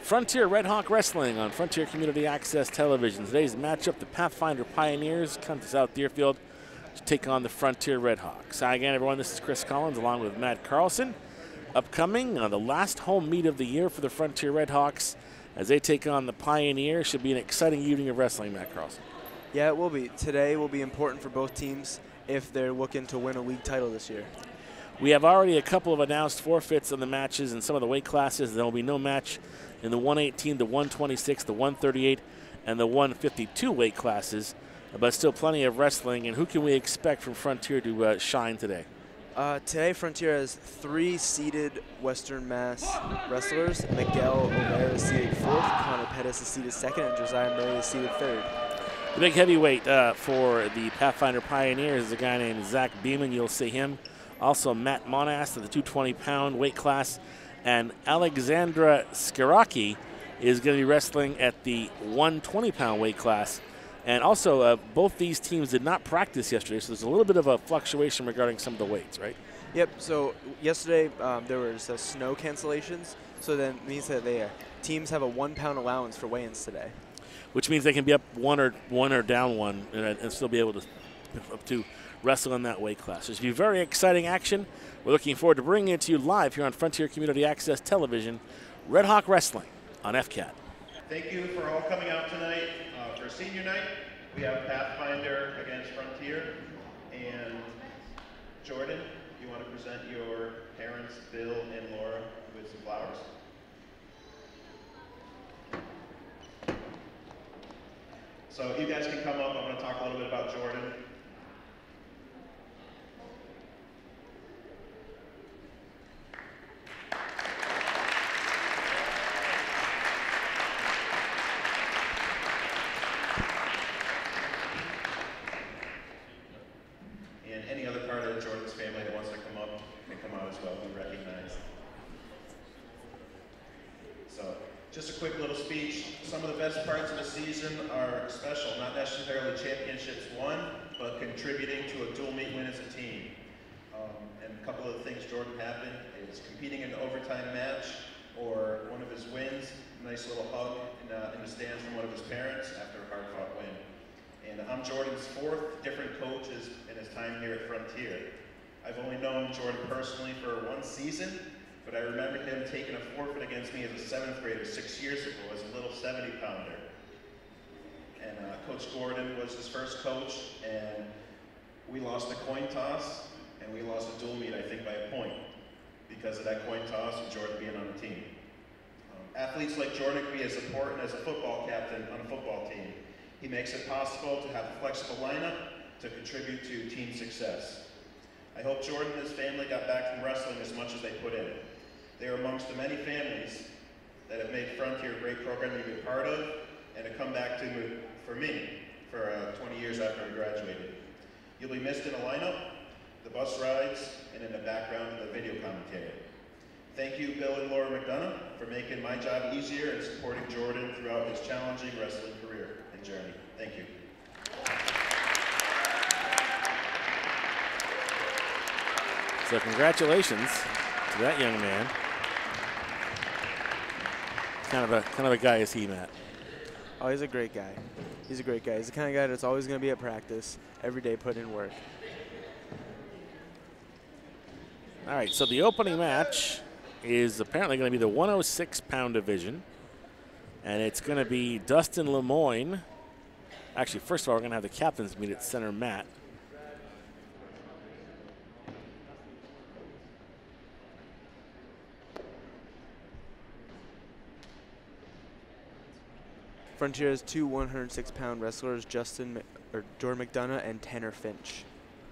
Frontier Red Hawk Wrestling on Frontier Community Access Television. Today's matchup, the Pathfinder Pioneers come to South Deerfield to take on the Frontier Red Hawks. Hi again, everyone. This is Chris Collins along with Matt Carlson. Upcoming on the last home meet of the year for the Frontier Red Hawks as they take on the Pioneers. Should be an exciting evening of wrestling, Matt Carlson. Yeah, it will be. Today will be important for both teams if they're looking to win a league title this year. We have already a couple of announced forfeits in the matches in some of the weight classes. There will be no match in the 118, the 126, the 138, and the 152 weight classes, but still plenty of wrestling. And who can we expect from Frontier to shine today? Today, Frontier has 3 seeded Western Mass wrestlers. Miguel O'Leary is seeded 4th, Connor Pettis is seeded 2nd, and Josiah Murray is seeded 3rd. The big heavyweight for the Pathfinder Pioneers is a guy named Zach Beeman. You'll see him. Also, Matt Monass at the 220-pound weight class. And Alexandra Skiraki is going to be wrestling at the 120-pound weight class. And also, both these teams did not practice yesterday, so there's a little bit of a fluctuation regarding some of the weights, right? Yep, so yesterday there was snow cancellations, so that means that teams have a 1-pound allowance for weigh-ins today. Which means they can be up one or down one and still be able to wrestle in that weight class. So it's going to be very exciting action. We're looking forward to bringing it to you live here on Frontier Community Access Television, Red Hawk Wrestling on FCAT. Thank you for all coming out tonight. For senior night, we have Pathfinder against Frontier. And Jordan, you want to present your parents, Bill and Laura, with some flowers? So you guys can come up. I'm going to talk a little bit about Jordan. And any other part of Jordan's family that wants to come up can come out as well. We recognize. So just a quick little speech. Some of the best parts of the season are special, not necessarily championships won, but contributing to a dual meet win as a team. And a couple of the things Jordan happened is competing in an overtime match, or one of his wins, a nice little hug in the stands from one of his parents after a hard-fought win. And I'm Jordan's 4th different coaches in his time here at Frontier. I've only known Jordan personally for 1 season, but I remember him taking a forfeit against me as a 7th grader 6 years ago as a little 70-pounder. And Coach Gordon was his first coach, and we lost a coin toss, and we lost a dual meet, I think, by a point because of that coin toss and Jordan being on the team. Athletes like Jordan can be as important as a football captain on a football team. He makes it possible to have a flexible lineup to contribute to team success. I hope Jordan and his family got back from wrestling as much as they put in. They are amongst the many families that have made Frontier a great program to be a part of and to come back to for me for 20 years after I graduated. You'll be missed in the lineup, the bus rides, and in the background of the video commentary. Thank you, Bill and Laura McDonough, for making my job easier and supporting Jordan throughout his challenging wrestling career and journey. Thank you. So congratulations to that young man. Kind of a guy is he, Matt? Oh, he's a great guy. He's a great guy. He's the kind of guy that's always going to be at practice, every day put in work. All right, so the opening match is apparently going to be the 106-pound division, and it's going to be Dustin Lemoyne. Actually, first of all, we're going to have the captains meet at center mat. Frontier has 2 106-pound wrestlers, Jordan McDonough and Tanner Finch.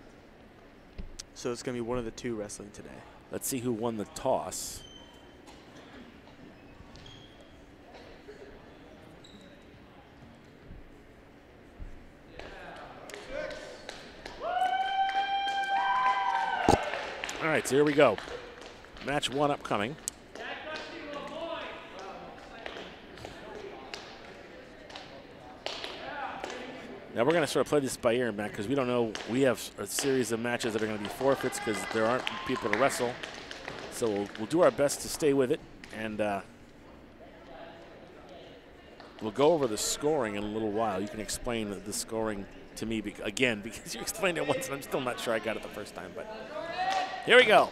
So it's going to be one of the 2 wrestling today. Let's see who won the toss. All right, so here we go. Match 1 upcoming. Now we're going to sort of play this by ear, Matt, because we don't know. We have a series of matches that are going to be forfeits because there aren't people to wrestle. So we'll do our best to stay with it. And we'll go over the scoring in a little while. You can explain the scoring to me again, because you explained it once and I'm still not sure I got it the first time. But here we go.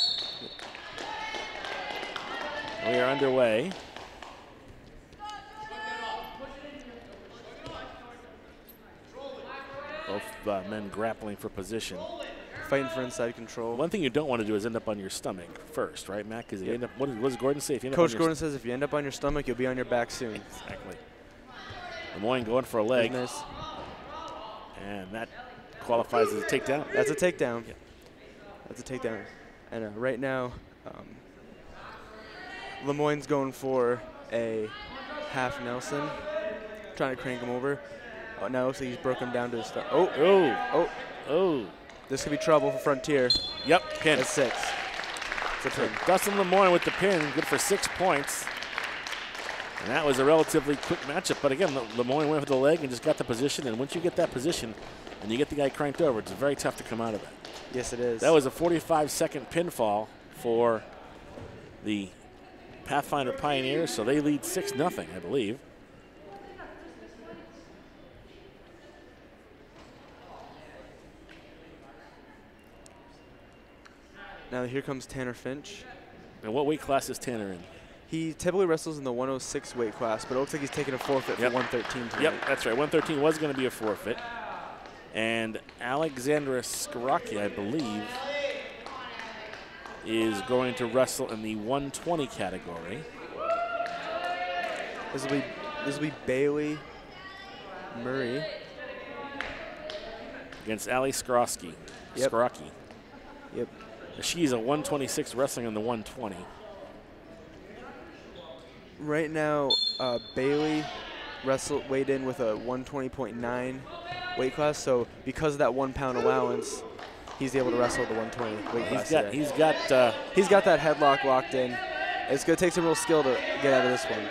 We are underway. Both men grappling for position. Fighting for inside control. One thing you don't want to do is end up on your stomach first, right, Matt? Because you end up. What does Gordon say? If you end Coach up on Gordon says if you end up on your stomach, you'll be on your back soon. Exactly. Lemoyne going for a leg. Nice. And that qualifies as a takedown. That's a takedown. Yeah. That's a takedown. And right now, Lemoyne's going for a half Nelson, trying to crank him over. Oh, now it looks like he's broke him down to the start. Oh, Oh, oh, oh. this could be trouble for Frontier. Yep, pin. That's 6. It's a So pin. Dustin Lemoyne with the pin, good for 6 points. And that was a relatively quick matchup. But again, Lemoyne went for the leg and just got the position. And once you get that position and you get the guy cranked over, it's very tough to come out of that. Yes, it is. That was a 45-second pinfall for the Pathfinder Pioneers, so they lead 6-0, I believe. Now here comes Tanner Finch. And what weight class is Tanner in? He typically wrestles in the 106 weight class, but it looks like he's taking a forfeit Yep. for 113 tonight. Yep, that's right. 113 was going to be a forfeit. And Alexandra Skoraki, I believe, is going to wrestle in the 120 category. This will be Bailey Murray. Against Ali Skoraki. Yep. Skoraki. Yep. She's a 126 wrestling in the 120. Right now, Bailey weighed in with a 120.9 weight class. So because of that 1 pound allowance, he's able to wrestle at the 120 weight class. He's got He's got that headlock locked in. It's going to take some real skill to get out of this one.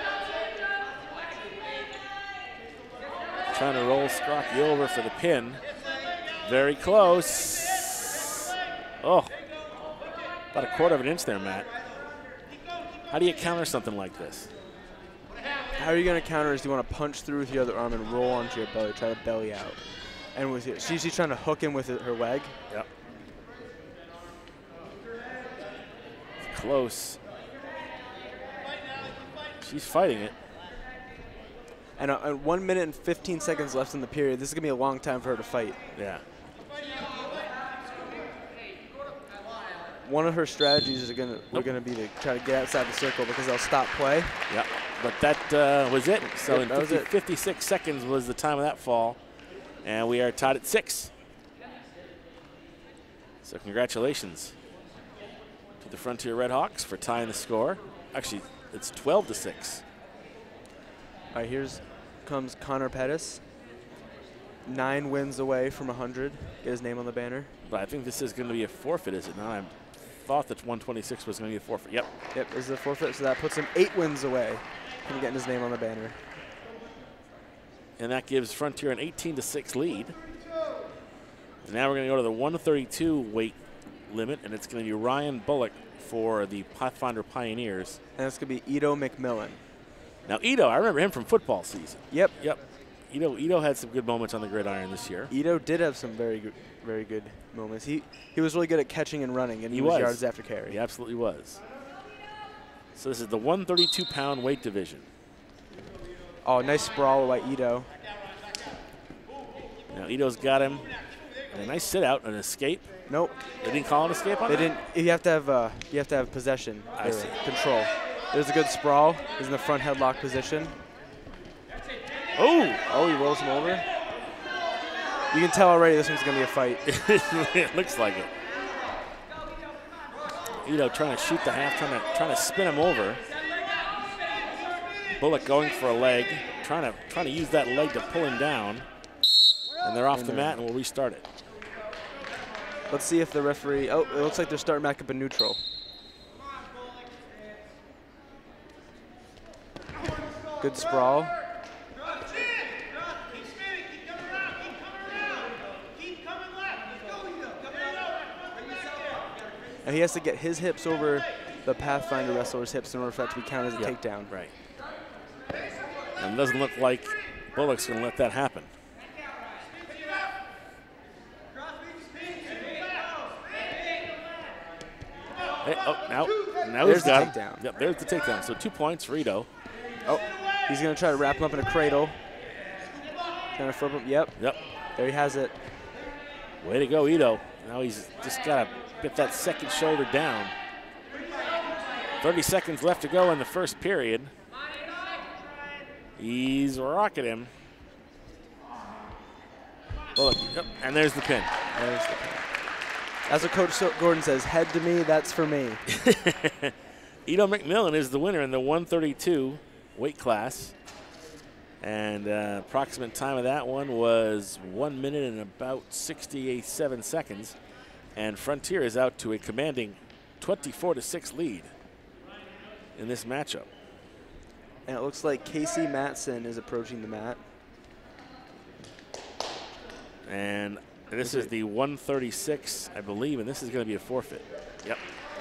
trying to roll Skoraki over for the pin. Very close. Oh, about a quarter of an inch there, Matt. How do you counter something like this? How are you going to counter is you want to punch through with your other arm and roll onto your belly, try to belly out. And with it, she's trying to hook him with her leg. Yep. Close. She's fighting it. And 1 minute and 15 seconds left in the period. This is going to be a long time for her to fight. Yeah. One of her strategies are going to be to try to get outside the circle because they'll stop play. Yep. But that was it. So Yep, in 56 seconds was the time of that fall. And we are tied at 6. So congratulations to the Frontier Redhawks for tying the score. Actually, it's 12-6. All right, here comes Connor Pettis. 9 wins away from 100. Get his name on the banner. But I think this is going to be a forfeit, is it not? I thought that 126 was going to be a forfeit. Yep. Yep, this is a forfeit, so that puts him 8 wins away from getting his name on the banner. And that gives Frontier an 18-6 lead. And now we're going to go to the 132 weight limit, and it's going to be Ryan Bullock for the Pathfinder Pioneers. And it's going to be Ito McMillan. Now, Ito, I remember him from football season. Yep. Yep. Ito had some good moments on the gridiron this year. Ito did have some very good moments. He was really good at catching and running, and he was yards after carry. He absolutely was. So this is the 132-pound weight division. Oh, nice sprawl by Ito. Now Ito's got him. And a nice sit out, an escape. Nope. They didn't call an escape on They that? didn't. You have to have possession. I see. Control. There's a good sprawl. He's in the front headlock position. Oh! Oh, he rolls him over. You can tell already this one's going to be a fight. It looks like it. Ito trying to shoot the half, trying to spin him over. Bullock going for a leg, trying to use that leg to pull him down. And they're off the mat, and we'll restart it. Let's see if the referee. Oh, it looks like they're starting back up in neutral. Good sprawl. And he has to get his hips over the Pathfinder wrestler's hips in order for that to be counted as a takedown. Right. And it doesn't look like Bullock's going to let that happen. Hey, oh, now he's got him. Takedown. Yep, there's the takedown. So 2 points for Ito. Oh, he's going to try to wrap him up in a cradle. Trying to flip him. Yep. There he has it. Way to go, Ito. Now he's just got to get that second shoulder down. 30 seconds left to go in the first period. He's rocking him. Bullock, yep, and there's the pin. There's the pin. As what Coach Gordon says, head to me, that's for me. Ito McMillan is the winner in the 132 weight class. And approximate time of that one was 1 minute and about 67 seconds. And Frontier is out to a commanding 24-6 lead in this matchup. And it looks like Casey Matson is approaching the mat. And this is the 136, I believe, and this is going to be a forfeit. Yep.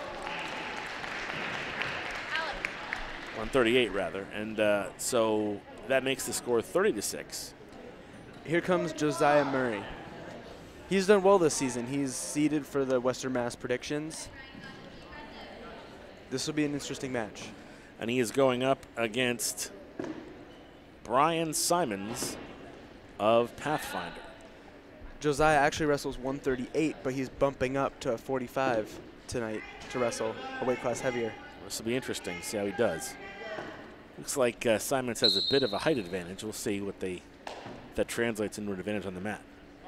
138, rather. And so that makes the score 30-6. Here comes Josiah Murray. He's done well this season. He's seeded for the Western Mass predictions. This will be an interesting match. And he is going up against Brian Simons of Pathfinder. Josiah actually wrestles 138, but he's bumping up to 45 tonight to wrestle a weight class heavier. This will be interesting, see how he does. Looks like Simons has a bit of a height advantage. We'll see what that translates into an advantage on the mat.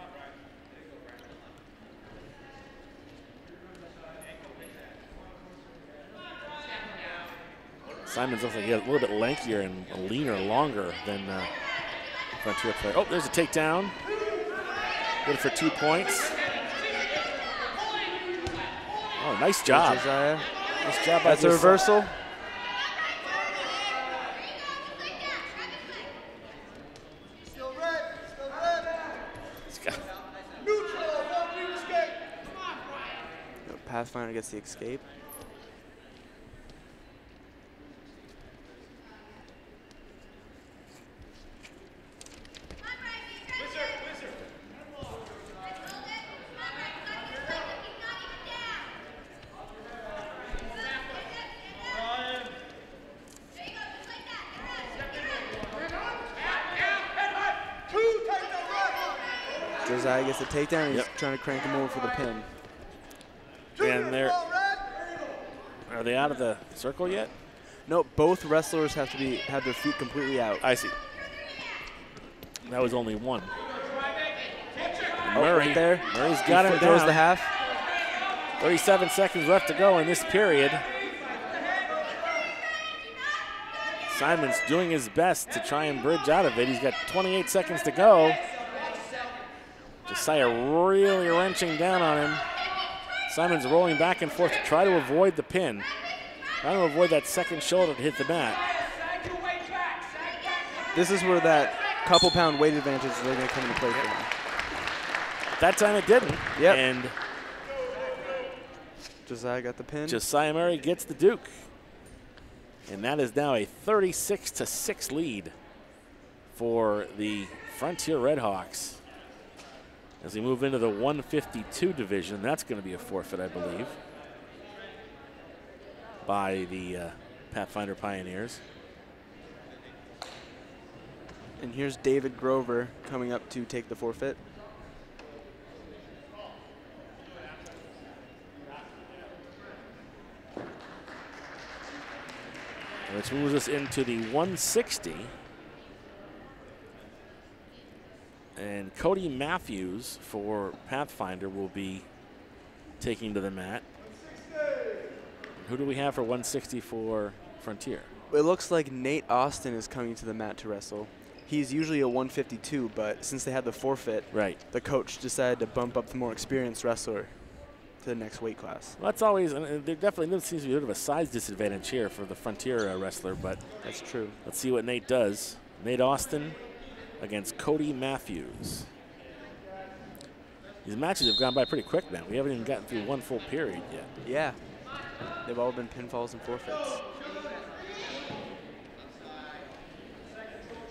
Simons looks like he's a little bit lankier and leaner, longer than Frontier player. Oh, there's a takedown. Good for 2 points. Oh, nice job. Josiah. Nice job by That's a reversal. Pathfinder gets the escape. Josiah gets the takedown. He's trying to crank him over for the pin. And are they out of the circle yet? No, both wrestlers have to have their feet completely out. I see. That was only one. Oh, Murray, right there. Murray's got him Throws down. the half. 37 seconds left to go in this period. Simons doing his best to try and bridge out of it. He's got 28 seconds to go. Josiah really wrenching down on him. Simons rolling back and forth to try to avoid the pin. Trying to avoid that second shoulder to hit the mat. This is where that couple pound weight advantage is really going to come into play for him. That time it didn't. Yep. And Josiah got the pin. Josiah Murray gets the Duke. And that is now a 36-6 lead for the Frontier Redhawks. As we move into the 152 division, that's going to be a forfeit, I believe, by the Pathfinder Pioneers. And here's David Grover coming up to take the forfeit. Which moves us into the 160. And Cody Matthews for Pathfinder will be taking to the mat. Who do we have for 160 for Frontier? It looks like Nate Austin is coming to the mat to wrestle. He's usually a 152, but since they had the forfeit, the coach decided to bump up the more experienced wrestler to the next weight class. Well, that's always, and there definitely seems to be a bit of a size disadvantage here for the Frontier wrestler, but that's true. Let's see what Nate does. Nate Austin against Cody Matthews. These matches have gone by pretty quick now. We haven't even gotten through one full period yet. Yeah. They've all been pinfalls and forfeits.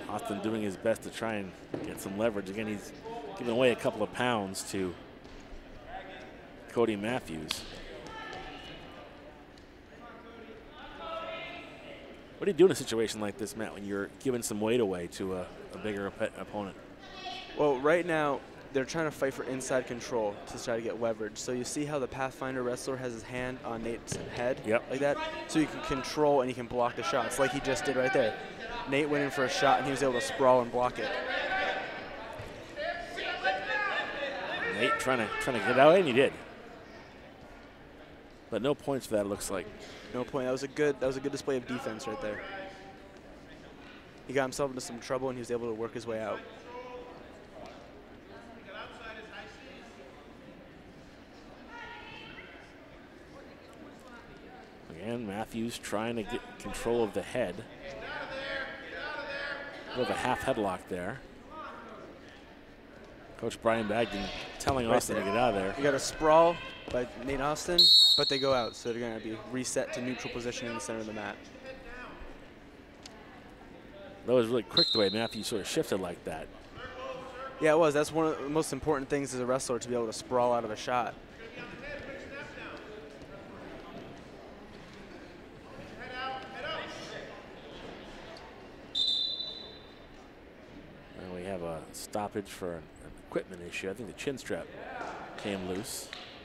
Austin doing his best to try and get some leverage. Again, he's giving away a couple of pounds to Cody Matthews. What do you do in a situation like this, Matt, when you're giving some weight away to a bigger opponent? Well, right now, they're trying to fight for inside control to try to get leverage. So you see how the Pathfinder wrestler has his hand on Nate's head? Yep. Like that? So you can control and you can block the shots like he just did right there. Nate went in for a shot and he was able to sprawl and block it. Nate trying to get out, and he did. But no points for that, it looks like. No point. That was a good display of defense right there. He got himself into some trouble and he was able to work his way out. Again, Matthews trying to get control of the head. With a half headlock there. Coach Brian Bagden telling Austin to get out of there. You got a sprawl by Nate Austin, but they go out, so they're going to be reset to neutral position in the center of the mat. That was really quick the way Matthews sort of shifted like that. Yeah, it was. That's one of the most important things as a wrestler, to be able to sprawl out of a shot. And we have a stoppage for an equipment issue. I think the chin strap came loose.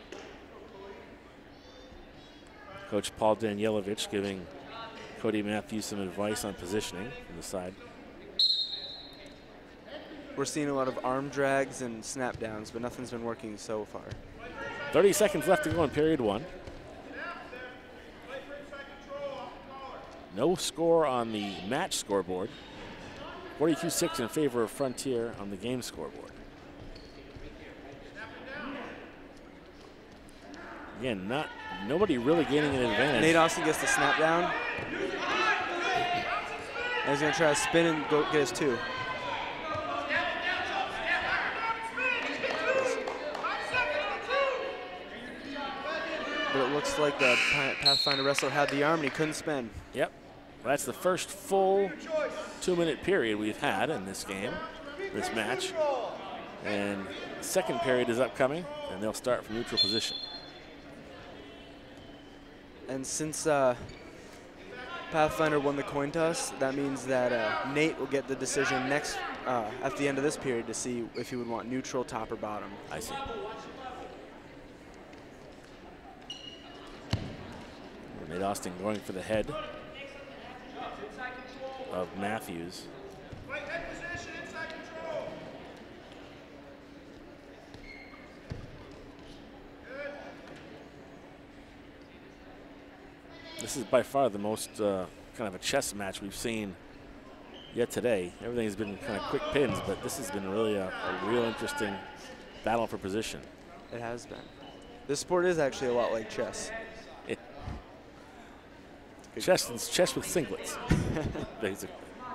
Coach Paul Danielovich giving Cody Matthews some advice on positioning from the side. We're seeing a lot of arm drags and snap downs, but nothing's been working so far. 30 seconds left to go in period one. No score on the match scoreboard. 42-6 in favor of Frontier on the game scoreboard. Again, nobody really gaining an advantage. Nate Austin gets the snap down. And he's going to try to spin and go get his two. But it looks like the Pathfinder wrestler had the arm and he couldn't spin. Yep. Well, that's the first full 2-minute period we've had in this game, this match. And second period is upcoming, and they'll start from neutral position. And since Pathfinder won the coin toss, that means that Nate will get the decision next at the end of this period to see if he would want neutral, top, or bottom. I see. Nate Austin going for the head of Matthews. This is by far the most kind of a chess match we've seen yet today. Everything's been kind of quick pins, but this has been really a real interesting battle for position. It has been. This sport is actually a lot like chess. Chess with singlets, basically.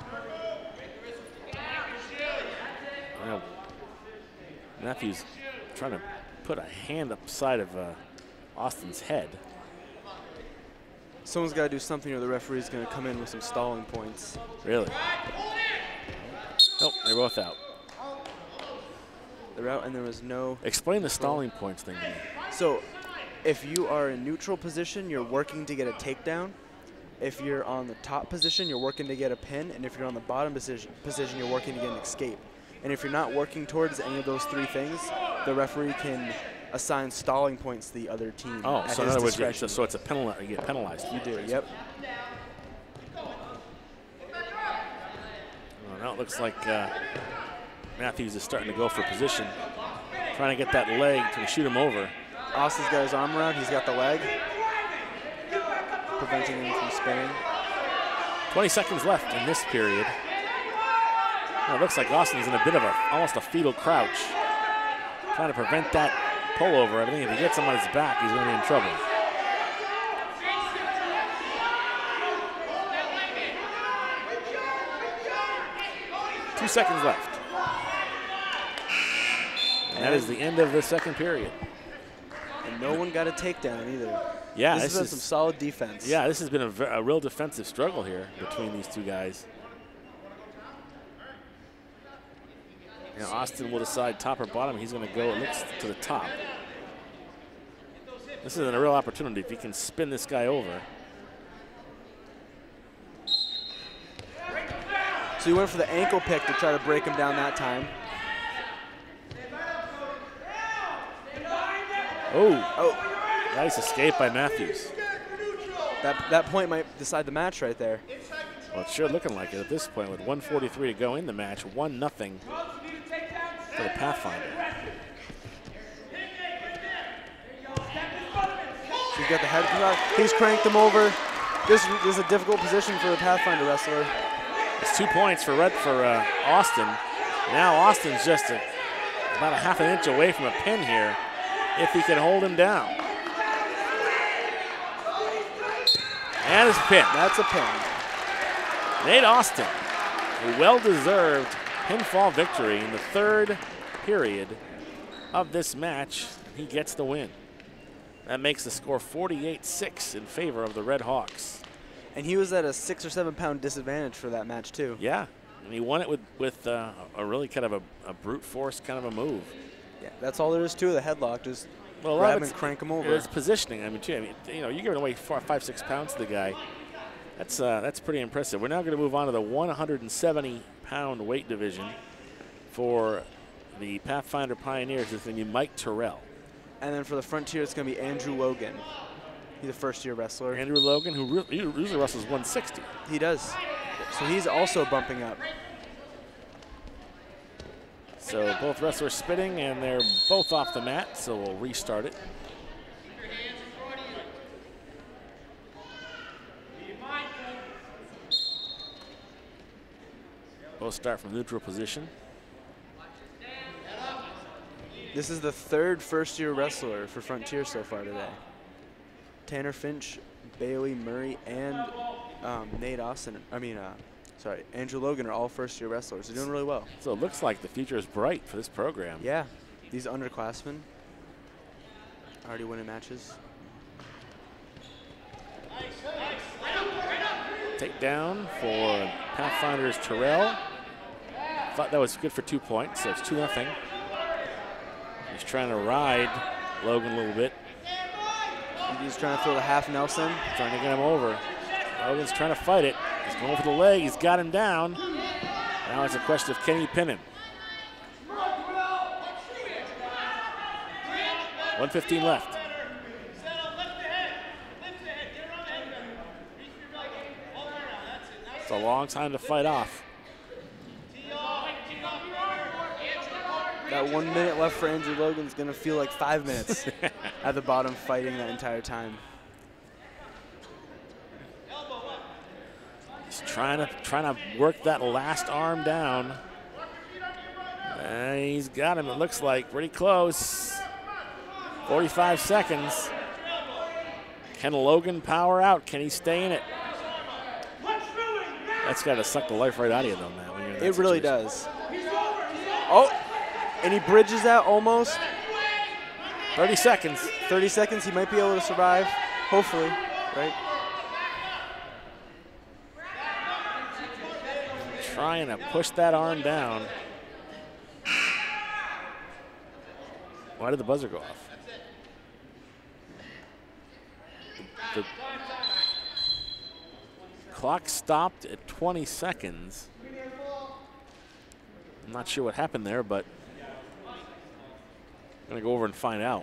Well, Matthews trying to put a hand upside of Austin's head. Someone's got to do something or the referee's going to come in with some stalling points. Really? Nope, they're both out. They're out and there was no... Explain the stalling points thing to me. So, if you are in neutral position, you're working to get a takedown. If you're on the top position, you're working to get a pin. And if you're on the bottom position, you're working to get an escape. And if you're not working towards any of those three things, the referee can assign stalling points to the other team. Oh, so in other words, so it's a penalty. You get penalized. You do, yep. Well, now it looks like Matthews is starting to go for position, trying to get that leg to shoot him over. Austin's got his arm around. He's got the leg, preventing him from spinning. 20 seconds left in this period. Well, it looks like Austin's in a bit of almost a fetal crouch, trying to prevent that pullover. I think if he gets him on his back, he's going to be in trouble. Two seconds left. And that is the end of the second period. And no one got a takedown either. Yeah, this has been some solid defense. Yeah, this has been a real defensive struggle here between these two guys. You know, Austin will decide top or bottom. He's going to go, it looks, to the top. This is a real opportunity if he can spin this guy over. So he went for the ankle pick to try to break him down that time. Oh, nice escape by Matthews. That point might decide the match right there. Well, it's sure looking like it at this point with 1:43 to go in the match, 1-0 for the Pathfinder. He's got the head crack. He's cranked him over. This is a difficult position for a Pathfinder wrestler. It's 2 points for Austin. Now Austin's just about a half an inch away from a pin here if he can hold him down. And it's a pin. That's a pin. Nate Austin, a well-deserved pinfall victory in the third period of this match. He gets the win. That makes the score 48-6 in favor of the Red Hawks. And he was at a 6 or 7 pound disadvantage for that match too. Yeah, and he won it with a really kind of a brute force kind of a move. Yeah, that's all there is to the headlock. Just well, grab him and crank him over. It's positioning. I mean, too. You know, you're giving away 5, 6 pounds to the guy. That's pretty impressive. We're now going to move on to the 170-pound weight division for the Pathfinder Pioneers. It's going to be Mike Terrell. And then for the Frontier, it's going to be Andrew Logan. He's a first-year wrestler. Andrew Logan, who usually wrestles 160. He does. So he's also bumping up. So both wrestlers spitting, and they're both off the mat, so we'll restart it. Both start from neutral position. This is the third first-year wrestler for Frontier so far today. Tanner Finch, Bailey Murray, and Nate Austin. Andrew Logan are all first-year wrestlers. They're doing really well. So it looks like the future is bright for this program. Yeah, these underclassmen already winning matches. Takedown for Pathfinder's Terrell. Thought that was good for 2 points, so it's 2-0. He's trying to ride Logan a little bit. He's trying to throw the half Nelson. Trying to get him over. Logan's trying to fight it. He's going for the leg. He's got him down. Now it's a question of can he pin him. 1:15 left. It's a long time to fight off. That 1 minute left for Andrew Logan is going to feel like 5 minutes at the bottom fighting that entire time. He's trying to work that last arm down. And he's got him, it looks like, pretty close. 45 seconds. Can Logan power out? Can he stay in it? That's got to suck the life right out of you, though, Matt. When you're in that it really situation. does. Oh, and he bridges that almost. 30 seconds. 30 seconds, he might be able to survive, hopefully, right? Trying to push that arm down. Why did the buzzer go off? The clock stopped at 20 seconds. I'm not sure what happened there, but I'm going to go over and find out.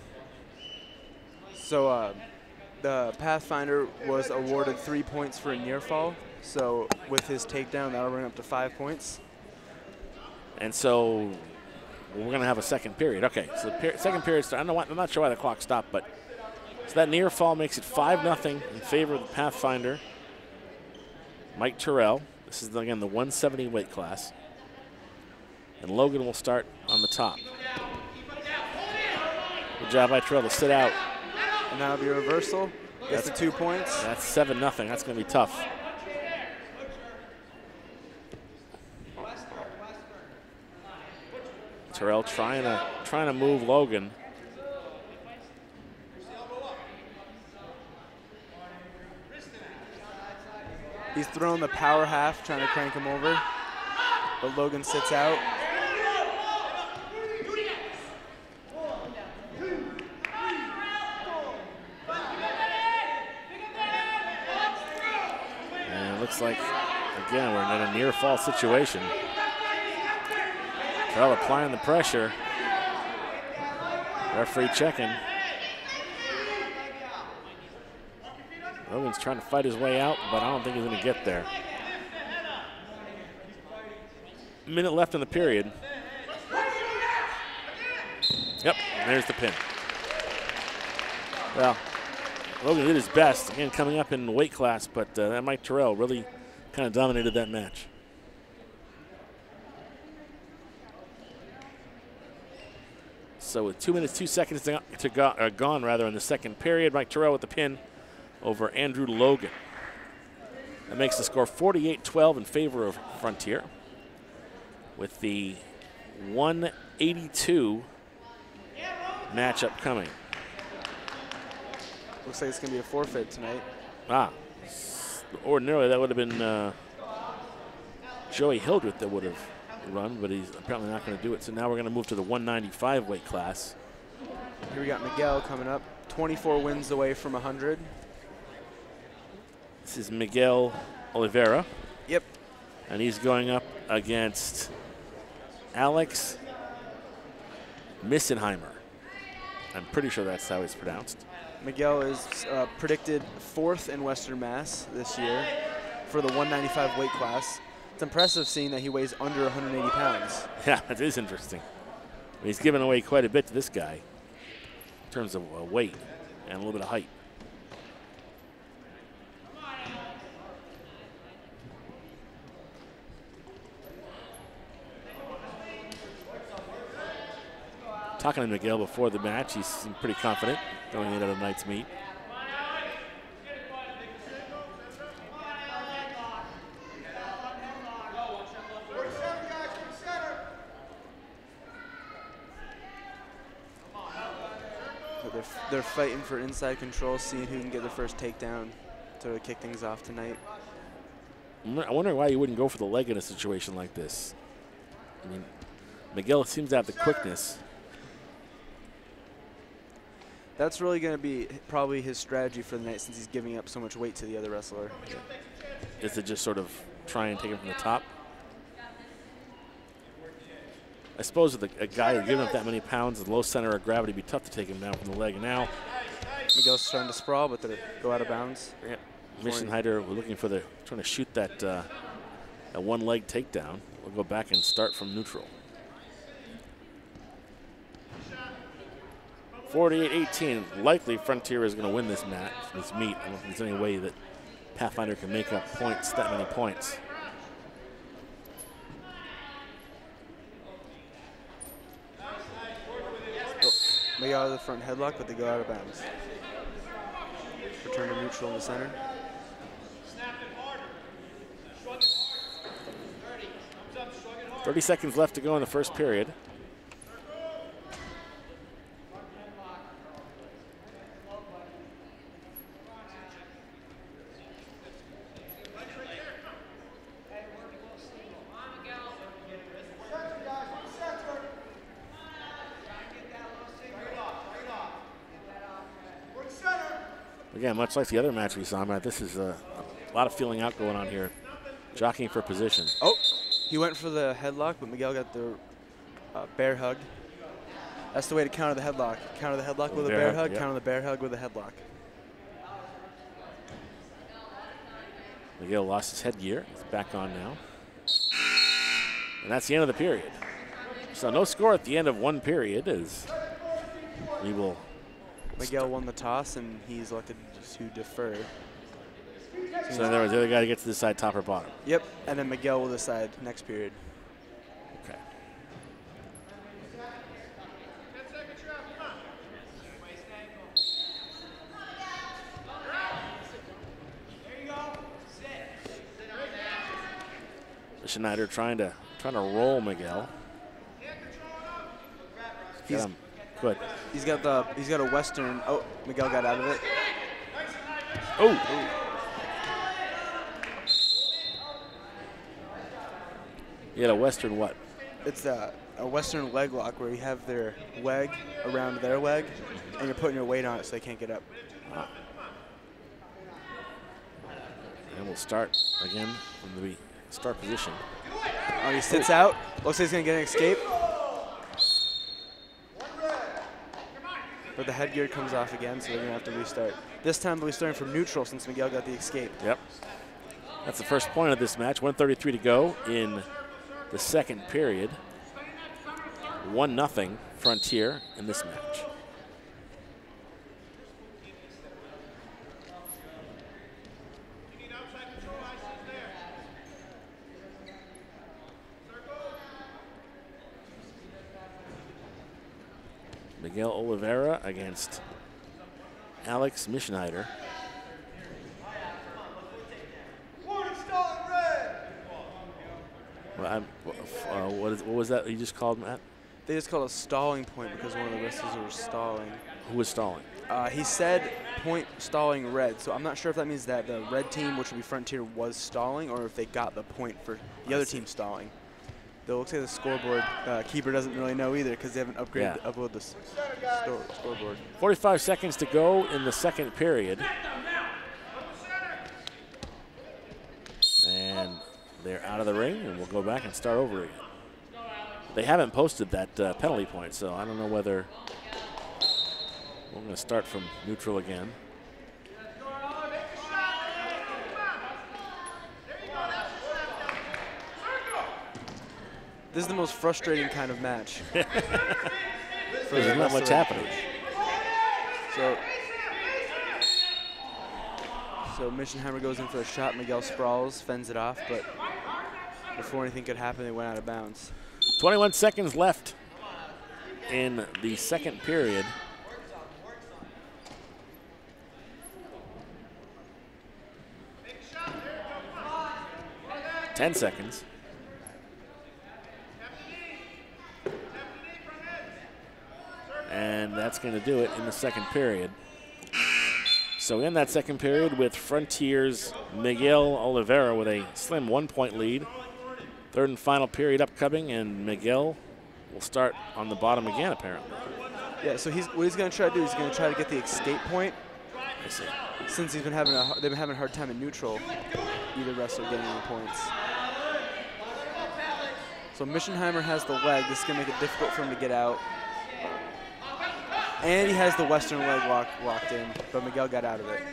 So the Pathfinder was awarded 3 points for a near fall. So with his takedown, that'll bring up to 5 points. And so we're going to have a second period. Okay, so the second period, I'm not sure why the clock stopped, but so that near fall makes it 5-0 in favor of the Pathfinder. Mike Terrell. This is, again, the 170 weight class. And Logan will start on the top. Good job by Terrell to sit out. And that'll be a reversal. Gets the 2 points. That's 7-0. That's going to be tough. Terrell trying to move Logan. He's throwing the power half, trying to crank him over. But Logan sits out. looks like, again, we're in a near fall situation. Terrell applying the pressure. Referee checking. Logan's trying to fight his way out, but I don't think he's going to get there. Minute left in the period. Yep, there's the pin. Well, Logan did his best, again, coming up in weight class, but that Mike Terrell really kind of dominated that match. So with 2 minutes, 2 seconds gone in the second period, Mike Terrell with the pin over Andrew Logan. That makes the score 48-12 in favor of Frontier, with the 182 matchup coming. Looks like it's going to be a forfeit tonight. Ordinarily that would have been Joey Hildreth that would have run, but he's apparently not going to do it. So now we're going to move to the 195 weight class. Here we got Miguel coming up, 24 wins away from 100. This is Miguel Oliveira. Yep. And he's going up against Alex Missenheimer. I'm pretty sure that's how it's pronounced. Miguel is predicted 4th in Western Mass this year for the 195 weight class. It's impressive seeing that he weighs under 180 pounds. Yeah, that is interesting. He's given away quite a bit to this guy in terms of weight and a little bit of height. Talking to Miguel before the match, he seemed pretty confident going into tonight's meet. They're fighting for inside control, seeing who can get the first takedown to kick things off tonight. I'm wondering why you wouldn't go for the leg in a situation like this. I mean, Miguel seems to have the quickness. That's really going to be probably his strategy for the night, since he's giving up so much weight to the other wrestler. Is to just sort of try and take him from the top? I suppose with a guy who's giving up that many pounds with low center of gravity, it'd be tough to take him down from the leg. And now Miguel's starting to sprawl, but they go out of bounds. Yeah. Missenheimer, we're looking for trying to shoot that one leg takedown. We'll go back and start from neutral. 48-18. Likely Frontier is going to win this match, this meet. I don't think there's any way that Pathfinder can make up points, that many points. Miguel out of the front headlock, but they go out of bounds. Return to neutral in the center. .30 seconds left to go in the first period. Again, much like the other match we saw, Matt, this is a lot of feeling out going on here. Jockeying for position. Oh, he went for the headlock, but Miguel got the bear hug. That's the way to counter the headlock. Counter the headlock with a bear hug, counter the bear hug with a headlock. Miguel lost his headgear. He's back on now. And that's the end of the period. So no score at the end of one period as we will. Miguel won the toss, and he's elected to defer. So in other words, the other guy gets to decide top or bottom. Yep, and then Miguel will decide next period. Okay. Schneider trying to roll Miguel. Good. He's got a Western. Oh, Miguel got out of it. Oh. You had a Western what? It's a Western leg lock where you have their leg around their leg, and you're putting your weight on it so they can't get up. And we'll start again from the start position. Oh, he sits out. Looks like he's going to get an escape. But the headgear comes off again, so they're going to have to restart. This time they'll be starting from neutral since Miguel got the escape. Yep. That's the first point of this match. 1:33 to go in the second period. 1-0 Frontier in this match. Miguel Oliveira against Alex Mischneider. What was that you just called, Matt? They just called a stalling point because one of the wrestlers was stalling. Who was stalling? He said point stalling red, so I'm not sure if that means that the red team, which would be Frontier, was stalling or if they got the point for the other team stalling. Though it looks like the scoreboard keeper doesn't really know either because they haven't uploaded the scoreboard. 45 seconds to go in the second period. And they're out of the ring, and we'll go back and start over again. They haven't posted that penalty point, so I don't know whether we're going to start from neutral again. This is the most frustrating kind of match. There's not much happening. So Mischneider goes in for a shot. Miguel sprawls, fends it off, but before anything could happen, they went out of bounds. 21 seconds left in the second period. Ten seconds. And that's going to do it in the second period. So in that second period with Frontier's Miguel Oliveira with a slim 1-point lead. Third and final period upcoming, and Miguel will start on the bottom again, apparently. Yeah, so what he's going to try to do is he's going to try to get the escape point. I see. Since they've been having a hard time in neutral, either wrestler getting any points. So Mischneider has the leg. This is going to make it difficult for him to get out. And he has the Western leg locked in, but Miguel got out of it.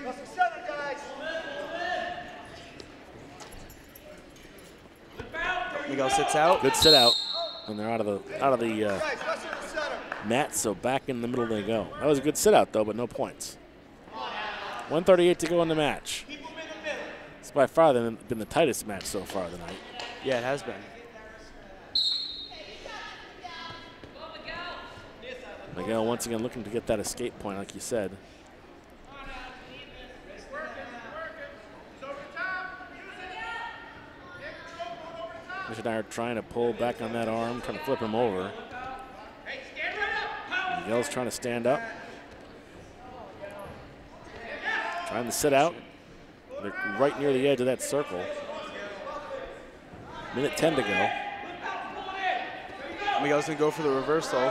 Miguel sits out. Good sit out, and they're out of the mat. So back in the middle they go. That was a good sit out though, but no points. 1:38 to go in the match. It's by far been the tightest match so far tonight. Yeah, it has been. Miguel once again looking to get that escape point, like you said. Mischneider trying to pull back on that arm, trying to flip him over. Miguel's trying to stand up. Trying to sit out. They're right near the edge of that circle. Minute 10 to go. Miguel's going to go for the reversal.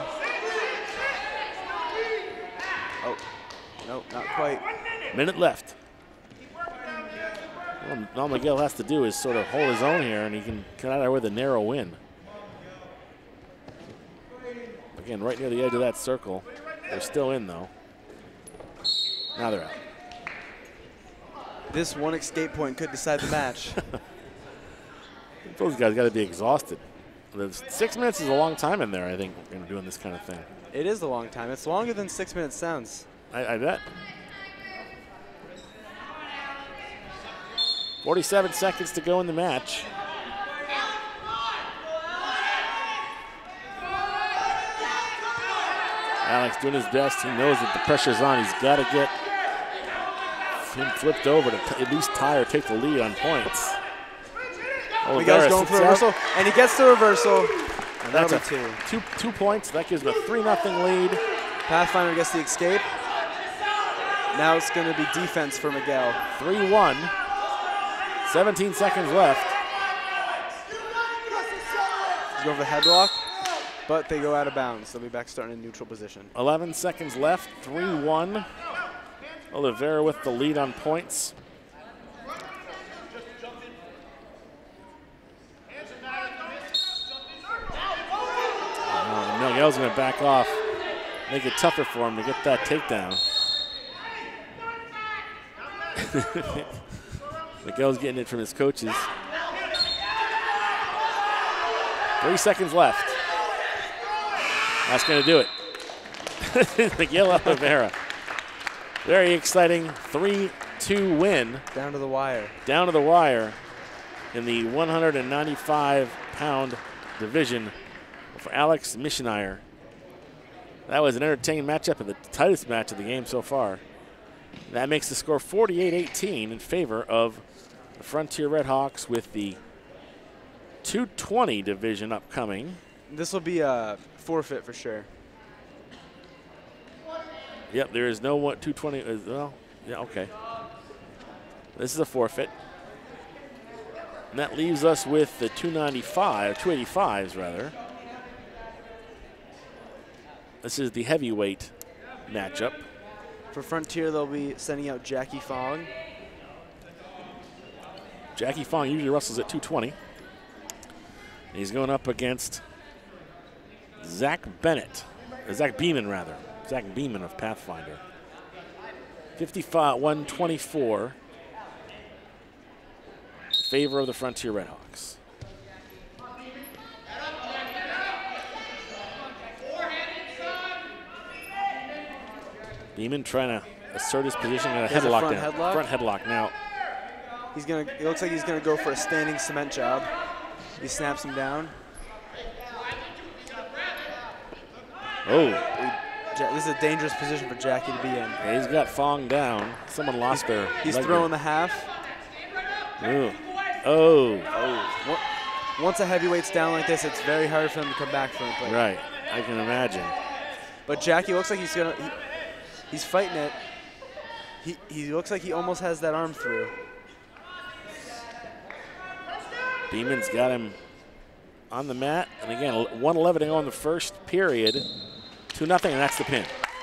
Oh, no, not quite. Minute left. Well, all Miguel has to do is sort of hold his own here, and he can cut out of there with a narrow win. Again, right near the edge of that circle. They're still in, though. Now they're out. This one escape point could decide the match. Those guys got to be exhausted. 6 minutes is a long time in there, I think, when doing this kind of thing. It is a long time. It's longer than 6 minutes sounds. I bet. 47 seconds to go in the match. Alex doing his best. He knows that the pressure's on. He's got to get him flipped over to at least tie or take the lead on points. Miguel's going for the reversal, and he gets the reversal. And that's a two points. That gives him a 3-0 lead. Pathfinder gets the escape. Now it's going to be defense for Miguel. 3-1. 17 seconds left. He's going for the headlock, but they go out of bounds. They'll be back starting in neutral position. 11 seconds left. 3-1. Oliveira with the lead on points. Miguel's going to back off, make it tougher for him to get that takedown. Miguel's getting it from his coaches. 3 seconds left. That's going to do it. Miguel Oliveira. Very exciting 3-2 win. Down to the wire. Down to the wire in the 195-pound division for Alex Michenayer. That was an entertaining matchup and the tightest match of the game so far. That makes the score 48-18 in favor of the Frontier Redhawks with the 220 division upcoming. This will be a forfeit for sure. Yep, there is no 220. Well, yeah, okay. This is a forfeit. And that leaves us with the 285s rather. This is the heavyweight matchup. For Frontier, they'll be sending out Jackie Fong. Jackie Fong usually wrestles at 220. He's going up against Zach Beeman rather. Zach Beeman of Pathfinder. 124. Favor of the Frontier Redhawks. Beeman trying to assert his position in a headlock now. Front headlock now. It looks like he's gonna go for a standing cement job. He snaps him down. Oh. This is a dangerous position for Jackie to be in. Yeah, he's got Fong down. Someone lost there. He's throwing the half. Ooh. Oh. Once a heavyweight's down like this, it's very hard for him to come back from it. Right, I can imagine. But Jackie looks like he's fighting it. He looks like he almost has that arm through. Beeman's got him on the mat. And again, 1:11 to go in the first period. 2-0, and that's the pin.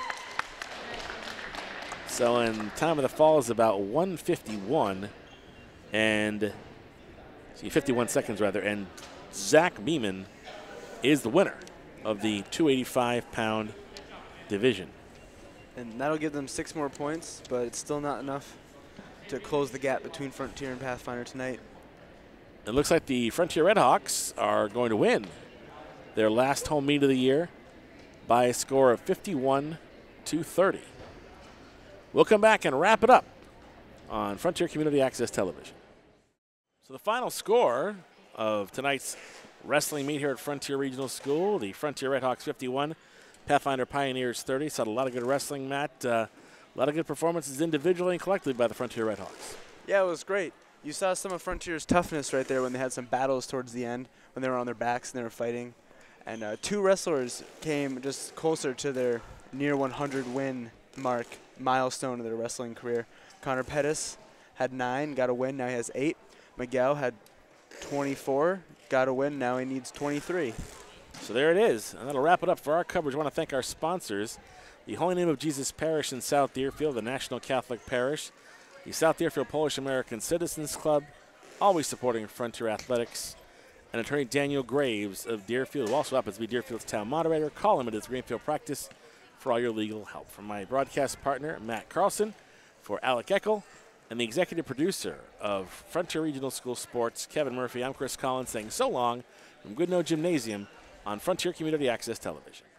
So in time of the fall is about 1:51 and 51 seconds rather, and Zach Beeman is the winner of the 285-pound division. And that'll give them 6 more points, but it's still not enough to close the gap between Frontier and Pathfinder tonight. It looks like the Frontier Redhawks are going to win their last home meet of the year by a score of 51-30. We'll come back and wrap it up on Frontier Community Access Television. So the final score of tonight's wrestling meet here at Frontier Regional School, the Frontier Redhawks 51, Pathfinder Pioneers 30. Saw a lot of good wrestling, Matt. A lot of good performances individually and collectively by the Frontier Redhawks. Yeah, it was great. You saw some of Frontier's toughness right there when they had some battles towards the end, when they were on their backs and they were fighting. And 2 wrestlers came just closer to their near 100 win milestone of their wrestling career. Connor Pettis had 9, got a win, now he has 8. Miguel had 24, got a win, now he needs 23. So there it is, and that'll wrap it up for our coverage. I want to thank our sponsors, the Holy Name of Jesus Parish in South Deerfield, the National Catholic Parish, the South Deerfield Polish American Citizens Club, always supporting Frontier Athletics, and Attorney Daniel Graves of Deerfield, who also happens to be Deerfield's town moderator. Call him at his Greenfield practice for all your legal help. From my broadcast partner, Matt Carlson, for Alec Eckel, and the executive producer of Frontier Regional School Sports, Kevin Murphy, I'm Chris Collins saying so long from Goodnoe Gymnasium on Frontier Community Access Television.